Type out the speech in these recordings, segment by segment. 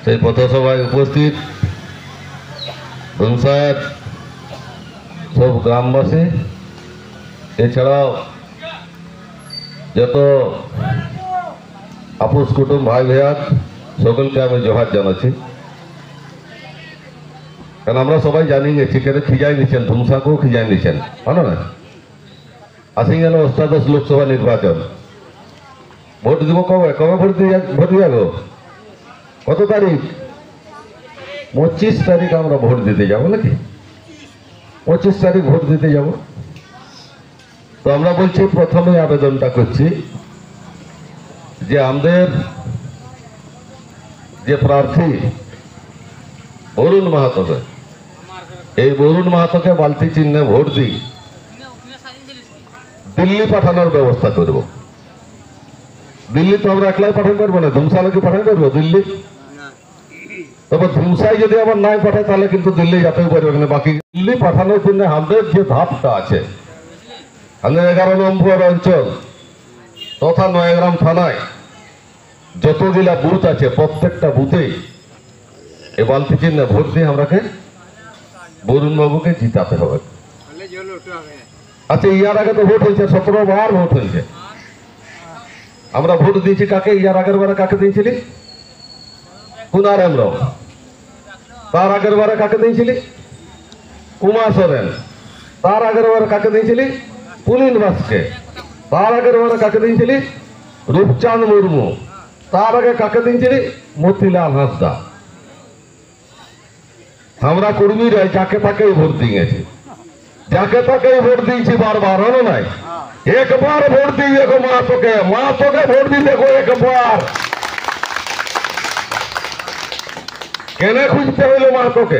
সেই পথসভায় উপস্থিত ধুমসার সব গ্রামবাসী, এছাড়াও যত আপুস কুটুম ভাই ভাইয়াত সকলকে আমি জোহার জানাচ্ছি। কারণ আমরা সবাই জানি গেছি কেন খিজাই নিচ্ছেন, ধুমসাকেও খিজাই নিচ্ছেন, ভালো না? আসি গেল অষ্টাদশ লোকসভা নির্বাচন। ভোট দিব কবে? কবে ভোট দিয়ে যাবো? কত তারিখ? 25 তারিখ আমরা ভোট দিতে যাব নাকি? 25 তারিখ ভোট দিতে যাব। তো আমরা বলছি, প্রথমে আবেদনটা করছি যে আমাদের যে প্রার্থী বরুণ মাহাতোকে, এই বরুণ মাহাতোকে বালতি চিহ্নে ভোট দিই দিল্লি পাঠানোর ব্যবস্থা করব। দিল্লি তো আমরা একলাই পাঠাতে পারবো না, ধুমসালাকে পাঠাতে পারবো দিল্লি? তবে ধুমসাই যদি আবার নাই পাঠায় তাহলে কিন্তু দিল্লি যেতেও পারবে না। বাকি দিল্লি পাঠানোর জন্য আমাদের যে ধাপটা আছে, আমাদের 11 নম্বর অঞ্চল তথা নয়াগ্রাম থানায় যতগুলা বুথ আছে, প্রত্যেকটা বুথেই এ বালতি চিহ্নে ভোট দিয়ে আমরাকে বরুণ বাবুকে জিতাতে হবে। আচ্ছা, ইয়ার আগে তো ভোট হয়েছে, 17 বার ভোট হয়েছে। আমরা ভোট দিয়েছি কাকে? ইয়ার আগের বারে কাকে দিয়েছিলি? কুনারায়ণ রাও। তার আগের বারে কাকে দিয়েছিলি? উমা সোরেন। তার আগের বারে কাকে দিয়েছিলি? পুনিন বাসকে। তার আগের বারে কাকে দিয়েছিলি? রূপচাঁদ মুর্মু। তার আগে কাকে দিয়েছিলি? মতিলাল হাঁসদা। আমরা কর্মীরা যাকে তাকেই ভোট দিয়েছি, যাকে তাকেই ভোট দিয়েছি বারবার, হলো নাই? একবার ভোট দিই দেখো মাহাতোকে, মাহাতোকে ভোট দিই দেখো একবার। কেনে খুঁজতে হইল মাহাতোকে?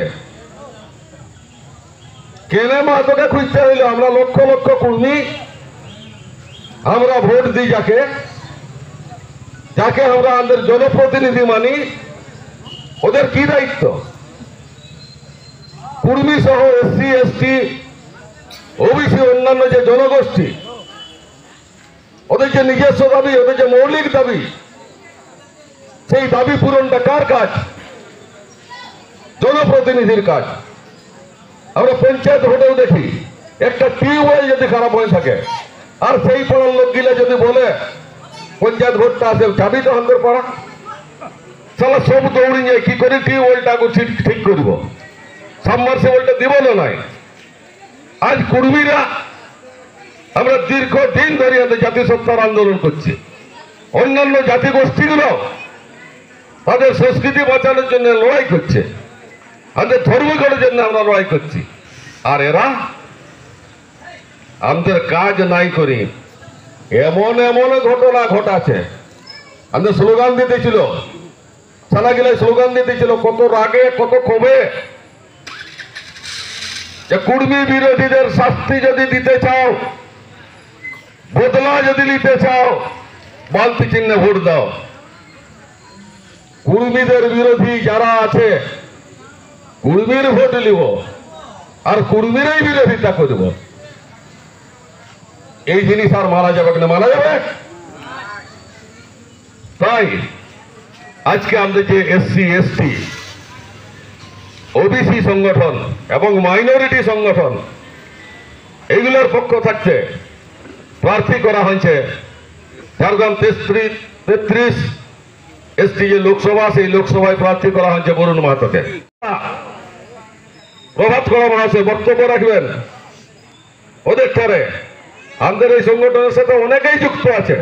কেনে মাহাতোকে খুঁজতে হইল? আমরা লক্ষ লক্ষ কর্মী আমরা ভোট দিই যাকে, যাকে আমরা আমাদের জনপ্রতিনিধি মানি। ওদের কি দায়িত্ব? কর্মী সহ এসসি এসটি ওবিসি অন্যান্য যে জনগোষ্ঠী, ওদের যে নিজস্ব দাবি, ওদের যে মৌলিক দাবি, সেই দাবি পূরণটা কার কাজ? জনপ্রতিনিধির কাজ। আমরা পঞ্চায়েত ভোটেও দেখি, একটা টিউবওয়েল যদি খারাপ হয়ে থাকে আর সেই পাড়ার লোকগুলা যদি বলে পঞ্চায়েত ভোটটা আছে, চাবি তো আমাদের পাড়া, সালা সব দৌড়ি যায় কি করে টিউবওয়েলটাকে ঠিক করব, সাবমার্সিবলটা দিব না নাই। আজ কর্মীরা আমরা দীর্ঘদিন ধরে জাতিসত্তার আন্দোলন করছি। অন্যান্য জাতিগোষ্ঠীগুলো তাদের সংস্কৃতি বাঁচানোর জন্য লড়াই করছে, আমাদের ধর্মঘটের জন্য আমরা লড়াই করছি। আর এরা আমাদের কাজ নাই করি এমন এমন ঘটনা ঘটাছে। আমাদের স্লোগান দিতেছিল, সালা গেলে স্লোগান দিতেছিল কত রাগে কত ক্ষোভে, যে কর্মী বিরোধীদের শাস্তি যদি দিতে চাও, বদলা যদি নিতে চাও, বালতি চিহ্নে ভোট দাও। কর্মীদের বিরোধী যারা আছে, কর্মীর ভোট নিব আর কর্মীরাই বিরোধিতা করব। এই জিনিস আর মানা যাবে না? মানা যাবে? তাই আজকে আমাদের যে এসসি এসটি ওবিসি সংগঠন এবং মাইনরিটি সংগঠন, এইগুলোর পক্ষ থাকতে প্রার্থী করা হয়েছে ঝাড়গ্রাম 33 এসটি যে লোকসভা, সেই লোকসভায় প্রার্থী করা হয়েছে বরুণ মাহাতোকে। প্রভাত করা মানুষে বক্তব্য রাখবেন ওদের পরে। আমাদের এই সংগঠনের সাথে অনেকেই যুক্ত আছে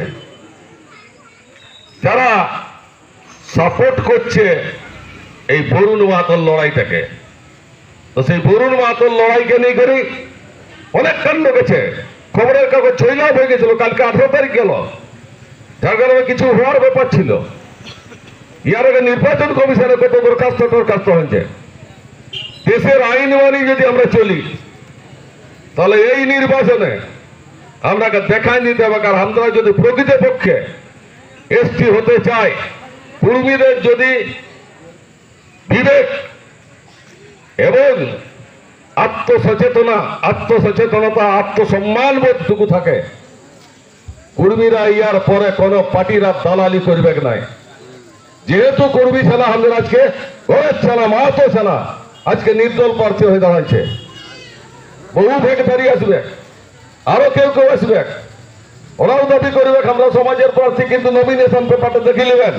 যারা সাপোর্ট করছে এই বরুণ মাহাতোর লড়াইটাকে। তো সেই বরুণ মাহাতোর লড়াইকে নিয়ে করি অনেক কাণ্ড গেছে, খবরের কাগজ ছইলাভ হয়ে গেছিল। কালকে 18 তারিখ গেল, ঝাড়গ্রামে কিছু হওয়ার ব্যাপার ছিল। ইয়ার আগে নির্বাচন কমিশনে কত দরখাস্ত হয়েছে। দেশের আইন মানি যদি আমরা চলি, তাহলে এই নির্বাচনে আমরাকে দেখাই দিতে হবে। কারণ আমরা যদি প্রকৃতপক্ষে এসটি হতে চাই, কর্মীদের যদি বিবেক এবং আত্মসচেতনতা আত্মসম্মান বোধটুকু থাকে, কর্মীরা ইয়ার পরে কোনো পার্টিরা দালালি করবে নাই। যেহেতু কর্মী সেনা আমাদের আজকে ঘরের সেনা মাহাতো সেনা আজকে নির্দল প্রার্থী হয়ে দাঁড়াচ্ছে, বহু ভেগধারী আসবে, আরো কেউ কেউ আসবে, ওরাও দাবি করবে আমরা সমাজের প্রার্থী, কিন্তু নমিনেশন পেপারটা দেখে নেবেন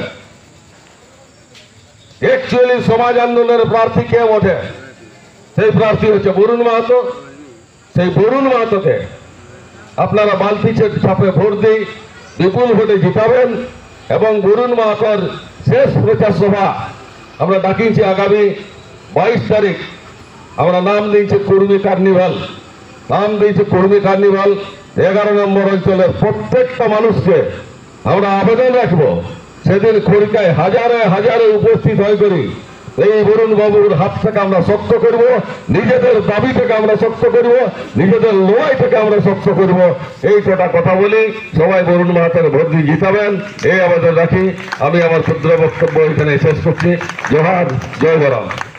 অ্যাকচুয়ালি সমাজ আন্দোলনের প্রার্থী কে ওঠে, সেই প্রার্থী হচ্ছে বরুণ মাহাতো। সেই বরুণ মাহাতোকে আপনারা বালতি ছাপে ভোট দিয়ে বিপুল ভোটে জিতাবেন এবং বরুণ মাহাতোর শেষ প্রচার সভা আমরা ডাকিয়েছি আগামী 22 তারিখ। আমরা নাম দিয়েছি কর্মী কার্নিভাল, 11 নম্বর অঞ্চলের প্রত্যেকটা মানুষকে আমরা আবেদন রাখবো সেদিন খড়িকায় হাজারে হাজারে উপস্থিত হয়ে করি এই বরুণ বাবুর হাত থেকে আমরা শক্ত করব, নিজেদের দাবি থেকে আমরা শক্ত করব, নিজেদের লড়াই থেকে আমরা শক্ত করব। এই কটা কথা বলি, সবাই বরুণ মাহাতোর ভোট দিয়ে জিতাবেন এই আবেদন রাখি। আমি আমার ক্ষুদ্র বক্তব্য এখানে শেষ করছি। জোহার, জয় বরাম।